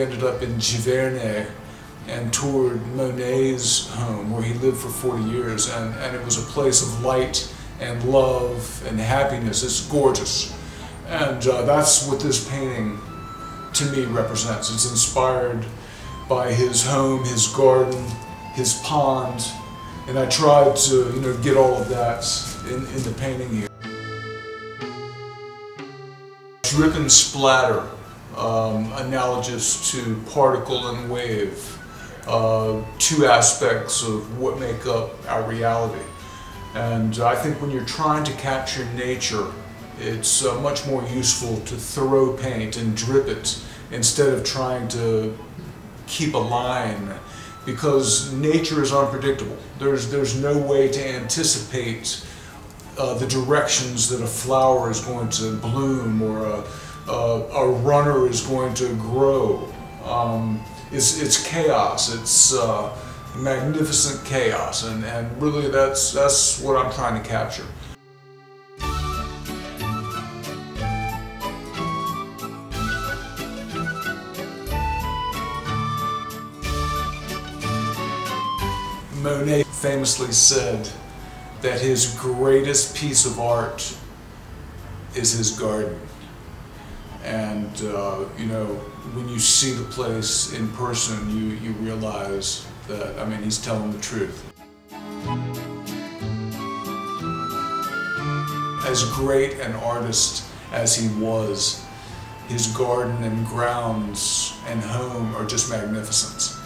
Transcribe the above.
ended up in Giverny and toured Monet's home where he lived for 40 years, and it was a place of light and love and happiness. It's gorgeous. And that's what this painting to me represents. It's inspired by his home, his garden, his pond, and I tried to get all of that in the painting here. Drip and splatter, analogous to particle and wave. Two aspects of what make up our reality. And I think when you're trying to capture nature, it's much more useful to throw paint and drip it instead of trying to keep a line, because nature is unpredictable. There's no way to anticipate the directions that a flower is going to bloom or a runner is going to grow. It's chaos. It's magnificent chaos, and really that's what I'm trying to capture. Monet famously said that his greatest piece of art is his garden. And when you see the place in person, you realize that, I mean, he's telling the truth. As great an artist as he was, his garden and grounds and home are just magnificent.